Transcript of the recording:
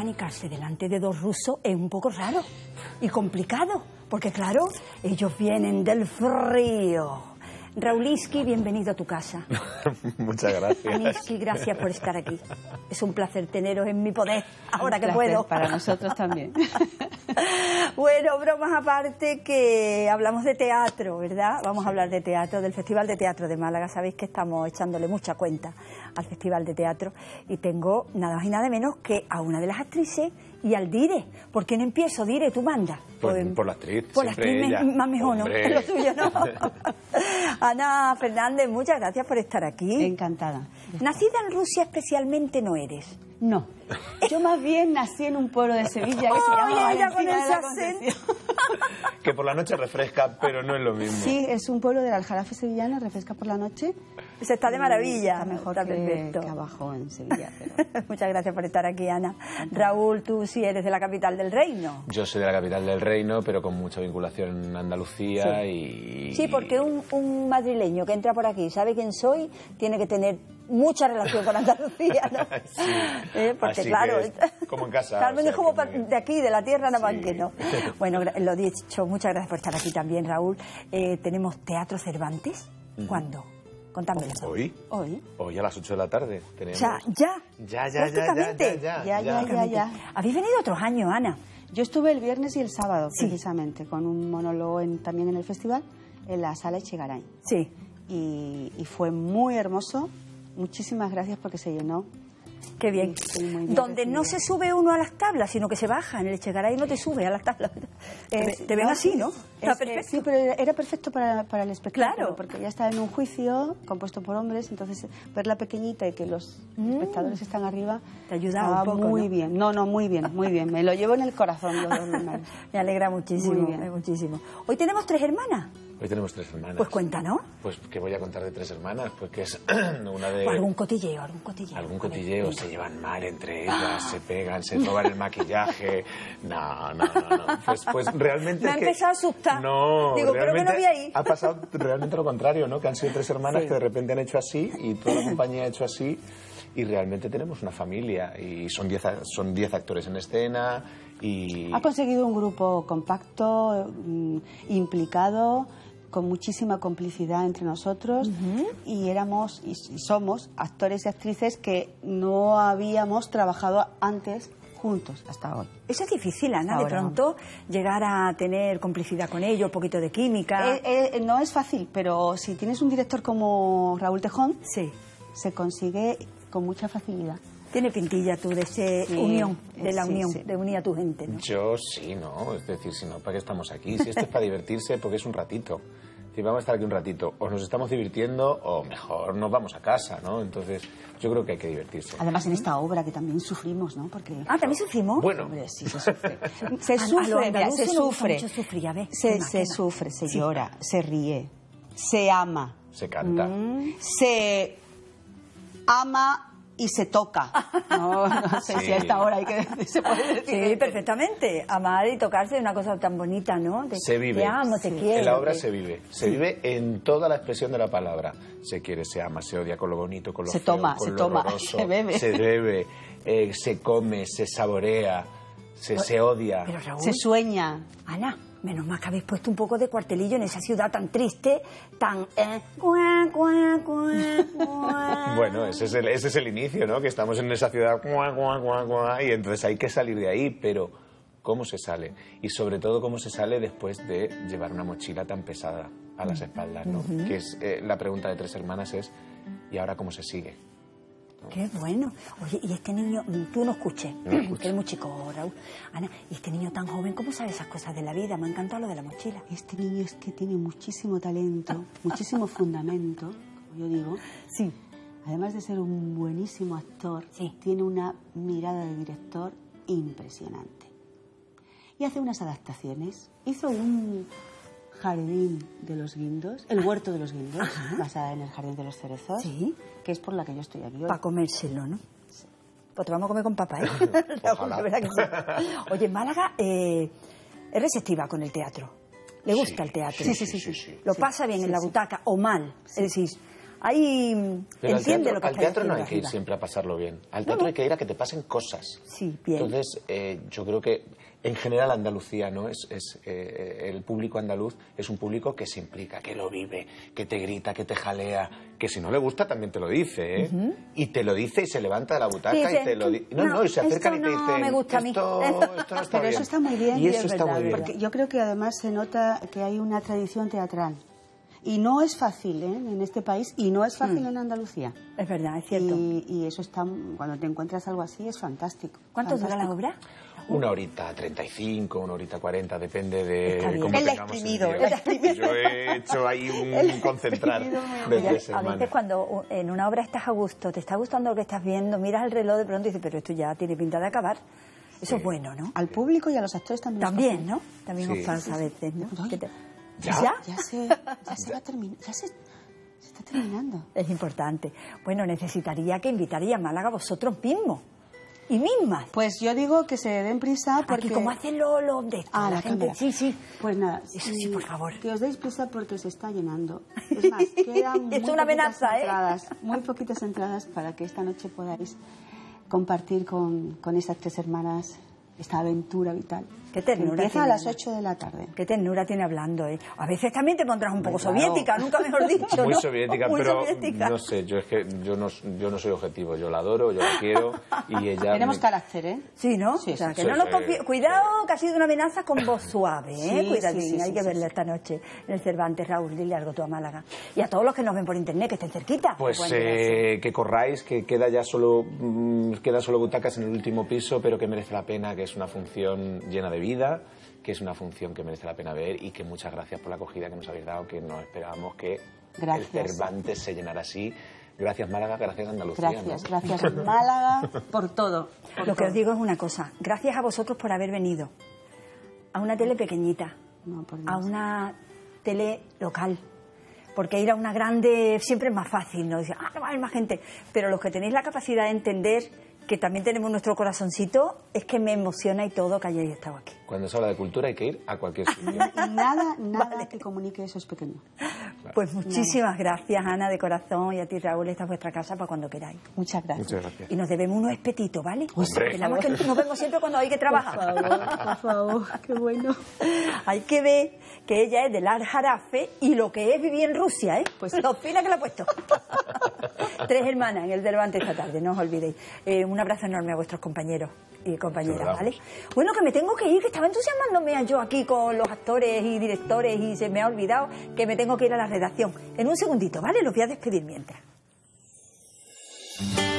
apanicarse delante de dos rusos es un poco raro y complicado, porque claro, ellos vienen del frío. Rauliski, bienvenido a tu casa. Muchas gracias. Aniski, gracias por estar aquí. Es un placer teneros en mi poder, ahora que puedo. Para nosotros también. Bueno, bromas aparte, que hablamos de teatro, ¿verdad? Vamos a hablar de teatro, del Festival de Teatro de Málaga. Sabéis que estamos echándole mucha cuenta al Festival de Teatro y tengo nada más y nada menos que a una de las actrices y al Dire. ¿Por qué no empiezo, Dire? Tú manda. Por la actriz. Por la actriz más mejor, ¿no? Es lo tuyo, ¿no? Ana Fernández, muchas gracias por estar aquí. Encantada. Nacida en Rusia especialmente no eres. No. Yo más bien nací en un pueblo de Sevilla que se llama ella con Valentina de ese la acento. Concepción. Que por la noche refresca, pero no es lo mismo. Sí, es un pueblo del Aljarafe sevillano, refresca por la noche. Se está de maravilla. Está mejor está que perfecto. abajo en Sevilla. Pero... Muchas gracias por estar aquí, Ana. Raúl, tú sí eres de la capital del reino. Yo soy de la capital del reino, pero con mucha vinculación en Andalucía y... Sí, porque un madrileño que entra por aquí sabe quién soy, tiene que tener mucha relación con Andalucía, ¿no? Sí. Porque así claro, que como en casa. Carmen o sea, es como que... de aquí, de la tierra, nada más Sí. que no. Bueno, lo dicho, muchas gracias por estar aquí también, Raúl. Tenemos Teatro Cervantes. ¿Cuándo? Contádmelo. ¿Hoy? Hoy a las 8 de la tarde. Tenemos... Ya. Prácticamente. Ya. Habéis venido otros años, Ana. Yo estuve el viernes y el sábado, Sí. precisamente, con un monólogo también en el festival, en la Sala Echegaray. Sí. Y fue muy hermoso. Muchísimas gracias porque se llenó. Qué bien. Sí, muy bien Donde recibido. no se sube uno a las tablas, sino que se baja. En el Echegaray no te sube a las tablas. Te ven no, así, ¿no? Está perfecto. Sí, pero era perfecto para el espectáculo, Claro. porque ya estaba en un juicio compuesto por hombres, entonces verla pequeñita y que los espectadores están arriba Te ayuda un poco, muy ¿no? bien. No, muy bien. Me lo llevo en el corazón los dos lunares. Me alegra muchísimo, Muy bien. muchísimo. Hoy tenemos 3 hermanas. Hoy tenemos 3 hermanas. Pues cuéntanos. Pues que voy a contar de 3 hermanas, pues que es una de... O algún cotilleo. Algún cotilleo, se llevan mal entre ellas, se pegan, se roban el maquillaje. No. Pues realmente Me ha es que... empezado a asustar. No, Digo, pero que no realmente vi ahí. ha pasado realmente lo contrario, ¿no? Que han sido 3 hermanas Sí. que de repente han hecho así y toda la compañía ha hecho así y realmente tenemos una familia y son 10 actores en escena y... Ha conseguido un grupo compacto, implicado, con muchísima complicidad entre nosotros y éramos y somos actores y actrices que no habíamos trabajado antes juntos hasta hoy. Eso es difícil, Ana, de Ahora. pronto llegar a tener complicidad con ellos, un poquito de química. No es fácil, pero si tienes un director como Raúl Tejón, Sí. se consigue con mucha facilidad. Tiene pintilla tú de ese Sí, unión, de la sí, unión, sí. de unir a tu gente, ¿no? Yo sí, ¿no? Es decir, si no, ¿para qué estamos aquí? Si esto es para divertirse, porque es un ratito. Si vamos a estar aquí un ratito, o nos estamos divirtiendo, o mejor nos vamos a casa, ¿no? Entonces, yo creo que hay que divertirse. Además, en esta obra que también sufrimos, ¿no? Porque... ¿También sufrimos? Bueno, Hombre, sí, se sufre. Se A los sufre, mira, andaluces se nos gusta sufre. mucho sufrir, a ver, Se ¿qué más? sufre, se llora, se ríe, se ama. se canta. Se ama y se toca. No sé Sí. si a esta hora hay que se puede decir. Sí, perfectamente. Amar y tocarse es una cosa tan bonita, ¿no? Se vive. Te amo, te quiero. En la obra se vive. Se vive en toda la expresión de la palabra. Se quiere, se ama, se odia con lo bonito, con lo Se feo, toma, con se lo toma, horroroso. se bebe. Se bebe, se come, se saborea, se odia. Pero Raúl, Se sueña. Ana, menos mal que habéis puesto un poco de cuartelillo en esa ciudad tan triste, tan... cuá, cuá, cuá, cuá. Bueno, ese es el inicio, ¿no? Que estamos en esa ciudad y entonces hay que salir de ahí, pero ¿cómo se sale? Y sobre todo, ¿cómo se sale después de llevar una mochila tan pesada a las espaldas, ¿no? Que es la pregunta de 3 hermanas es, ¿y ahora cómo se sigue? Qué bueno. Oye, y este niño, tú no escuches, que es muy chico, Raúl. Ana, y este niño tan joven, ¿cómo sabe esas cosas de la vida? Me ha encantado lo de la mochila. Este niño es que tiene muchísimo talento, muchísimo fundamento, como yo digo. Sí. Además de ser un buenísimo actor, Sí. tiene una mirada de director impresionante. Y hace unas adaptaciones. Hizo un jardín de los guindos, el huerto de los guindos, basada en el jardín de los cerezos, Sí. que es por la que yo estoy aquí hoy. Para comérselo, ¿no? Pues te vamos a comer con papá, ¿eh? Ojalá. De verdad que sí. Oye, Málaga es receptiva con el teatro. Le gusta el teatro. Sí. Lo pasa bien en la butaca o mal. Es decir, ahí Pero entiende lo que al está teatro no diciendo hay que ir arriba. siempre a pasarlo bien. Al teatro hay que ir a que te pasen cosas. Sí, bien. Entonces, yo creo que en general Andalucía, ¿no? El público andaluz es un público que se implica, que lo vive, que te grita, que te jalea, que si no le gusta también te lo dice, ¿eh? Y te lo dice y se levanta de la butaca Dice, y te lo dice. No, y se acercan y te esto no dicen, me gusta a mí. esto no está Pero bien. eso está muy bien. Y eso es está verdad, muy bien. Porque yo creo que además se nota que hay una tradición teatral. Y no es fácil, ¿eh? En este país, y no es fácil en Andalucía. Es verdad, es cierto. Y eso está, cuando te encuentras algo así, es fantástico. ¿Cuánto dura la Fantástico. obra? 1h35, 1h40, depende de Está bien. cómo Él la ha tengamos el exprimido, día. él la ha exprimido. Yo he hecho ahí un concentrar de Mira, 3 a semanas. veces cuando en una obra estás a gusto, te está gustando lo que estás viendo, miras el reloj de pronto y dices, pero esto ya tiene pinta de acabar. Eso es bueno, ¿no? Al público y a los actores también. También, ¿no? También Sí. os pasa a veces, ¿no? Oye, ¿Qué te- ¿Ya? Ya se va a terminar. Ya se está terminando. Es importante. Bueno, necesitaría que invitaría a Málaga vosotros mismos y mismas. Pues yo digo que se den prisa porque... Aquí, como hacen los de esto, Ah, la la gente. cámara. Sí, sí. Pues nada, Eso sí, por favor. que os deis prisa porque se está llenando. Es más, quedan muy Es una poquitas amenaza, ¿eh? entradas, muy poquitas entradas para que esta noche podáis compartir con estas tres hermanas esta aventura vital. Qué ternura Empieza tiene, a las Ana. 8 de la tarde. Qué ternura tiene hablando, ¿eh? A veces también te pondrás un poco Claro. soviética, nunca mejor dicho, Muy ¿no? soviética, Muy pero soviética. no sé, yo es que yo no soy objetivo, yo la adoro, yo la quiero y ella... Tenemos carácter, ¿eh? Sí, ¿no? Sí, o sea, sí, que sí, no nos sí, confíe. sí. Cuidado, que ha sido una amenaza con voz suave, ¿eh? Sí, Cuidadín, sí, sí, hay sí, que sí, verla sí. esta noche en el Cervantes. Raúl, dile algo tú a Málaga. Y a todos los que nos ven por internet, que estén cerquita. Pues que puedan llegarse. que corráis, que queda ya solo quedan solo butacas en el último piso, pero que merece la pena, que es una función llena de vida, que es una función que merece la pena ver y que muchas gracias por la acogida que nos habéis dado, que no esperábamos que Gracias. el Cervantes se llenara así. Gracias Málaga, gracias Andalucía. Gracias, ¿no? gracias Málaga por todo. por Lo que todo. os digo es una cosa. Gracias a vosotros por haber venido a una tele pequeñita, No, por a Dios. una tele local. Porque ir a una grande siempre es más fácil, ¿no? Dice, no va a haber más gente. Pero los que tenéis la capacidad de entender que también tenemos nuestro corazoncito, es que me emociona y todo que hayáis estado aquí. Cuando se habla de cultura hay que ir a cualquier sitio. Nada que comunique eso es pequeño. Pues muchísimas gracias, Ana, de corazón, y a ti, Raúl. Esta es vuestra casa para cuando queráis. Muchas gracias. Muchas gracias. Y nos debemos unos espetitos, ¿vale? Hombre. Pensamos que nos vemos siempre cuando hay que trabajar. Por favor, qué bueno. Hay que ver que ella es del Al-Jarafe y lo que es vivir en Rusia, ¿eh? Pues lo fina que la ha puesto. Tres hermanas en el Cervantes esta tarde, no os olvidéis. Un abrazo enorme a vuestros compañeros y compañeras, ¿vale? Bueno, que me tengo que ir, que estaba entusiasmándome yo aquí con los actores y directores y se me ha olvidado que me tengo que ir a la redacción. En un segundito, ¿vale? Los voy a despedir mientras.